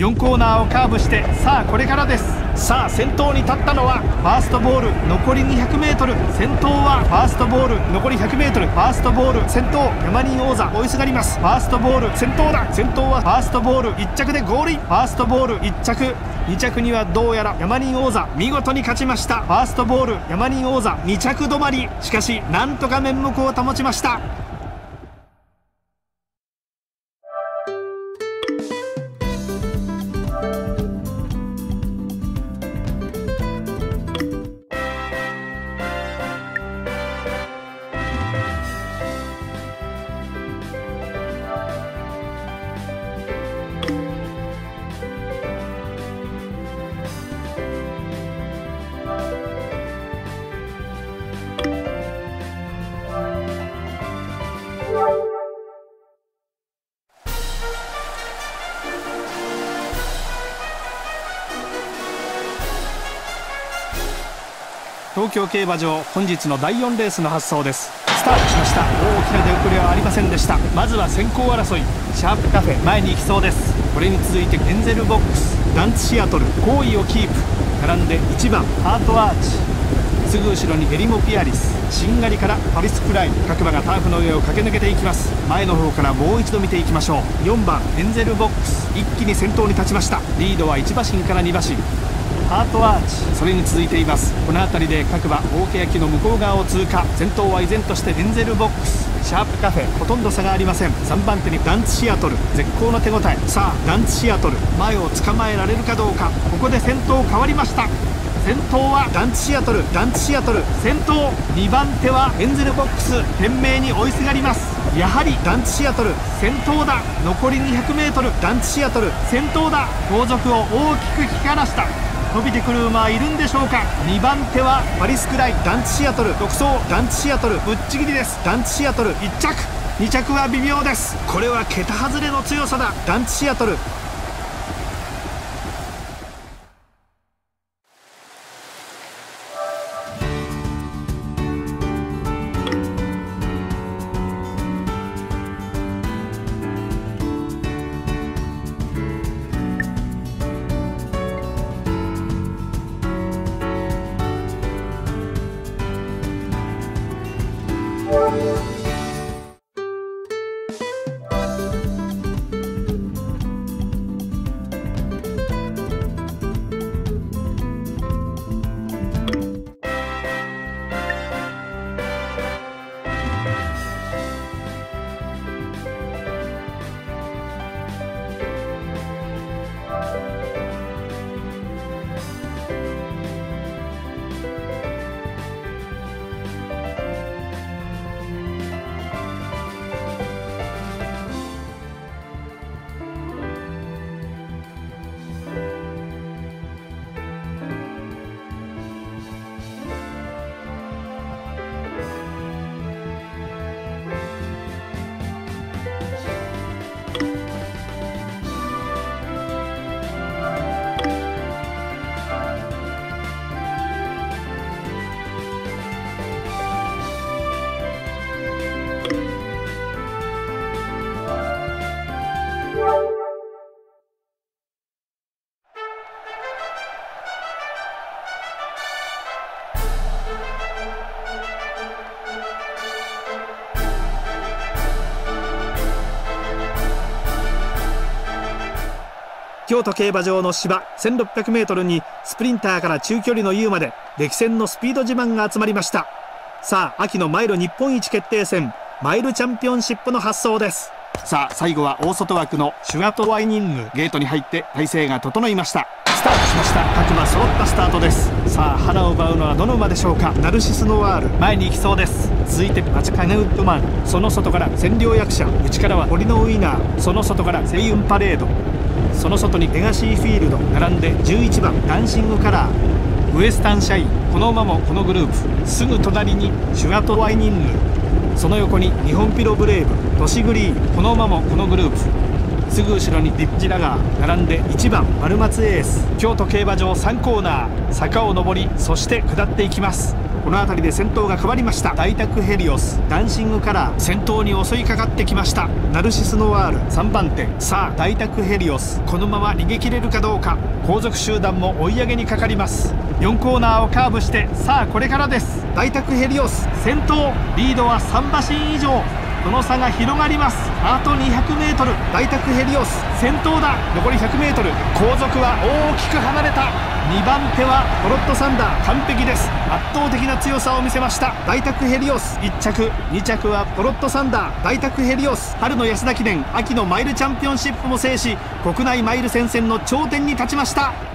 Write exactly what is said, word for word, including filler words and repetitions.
よんコーナーをカーブして、さあこれからです。さあ先頭に立ったのはファーストボール、残り にひゃくメートル。 先頭はファーストボール、残り ひゃくメートル。 ファーストボール先頭、山人王座追いすがります。ファーストボール先頭だ。先頭はファーストボール、いっ着でゴールイン。ファーストボールいっ着、に着にはどうやら山人王座見事に勝ちました。ファーストボール山人王座に着止まり、しかしなんとか面目を保ちました。東京競馬場、本日のだいよんレースの発走です。スタートしました。大きな出遅れはありませんでした。まずは先行争い、シャープカフェ前に行きそうです。これに続いてエンゼルボックス、ダンツシアトル好位をキープ。並んでいちばんハートアーチ、すぐ後ろにエリモピアリス、しんがりからパリスクライン。各馬がターフの上を駆け抜けていきます。前の方からもう一度見ていきましょう。よんばんエンゼルボックス、一気に先頭に立ちました。リードはいち馬身からに馬身、ハートアーチそれに続いています。この辺りで各馬大欅の向こう側を通過。先頭は依然としてエンゼルボックス、シャープカフェほとんど差がありません。さんばん手にダンツシアトル、絶好の手応え。さあダンツシアトル、前を捕まえられるかどうか。ここで先頭変わりました。先頭はダンツシアトル、ダンツシアトル先頭。にばん手はエンゼルボックス、懸命に追いすがります。やはりダンツシアトル先頭だ。残り にひゃくメートル。 ダンツシアトル先頭だ。後続を大きく引き離した。伸びてくる馬はいるんでしょうか。にばん手はパリスクライン、ダンツシアトル独走。ダンツシアトルぶっちぎりです。ダンツシアトルいっ着、に着は微妙です。これは桁外れの強さだ。ダンツシアトル。京都競馬場の芝 せんろっぴゃくメートル にスプリンターから中距離の U まで歴戦のスピード自慢が集まりました。さあ秋のマイル日本一決定戦、マイルチャンピオンシップの発走です。さあ最後は大外枠のシュガトワイニング。ゲートに入って体勢が整いました。スタートしました。各馬揃ったスタートです。さあ花を奪うのはどの馬でしょうか。ナルシスノワール前に行きそうです。続いてマチカネウッドマン、その外から千両役者、内からは堀のウィナー、その外からセイウンパレード、その外にレガシーフィールド、並んでじゅういちばんダンシングカラー、ウエスタンシャイン、この馬もこのグループ。すぐ隣にシュガトワイニング、その横に日本ピロブレイブ、トシグリーン、この馬もこのグループ。 すぐ後ろにディッジラガー、並んでいちばん丸松エース。京都競馬場さんコーナー、坂を上りそして下っていきます。この辺りで先頭が変わりました。ダイタクヘリオス、ダンシングカラー、先頭に襲いかかってきました。ナルシスノワールさんばん手。さあダイタクヘリオス、このまま逃げ切れるかどうか。後続集団も追い上げにかかります。よんコーナーをカーブして、さあこれからです。ダイタクヘリオス先頭、リードはさんばしん以上。その差が広がります。あと にひゃくメートル、 ダイタクヘリオス先頭だ。残り ひゃくメートル、 後続は大きく離れた。にばん手はトロットサンダー、完璧です。圧倒的な強さを見せました。ダイタクヘリオスいっ着、に着はトロットサンダー。ダイタクヘリオス、春の安田記念、秋のマイルチャンピオンシップも制し、国内マイル戦線の頂点に立ちました。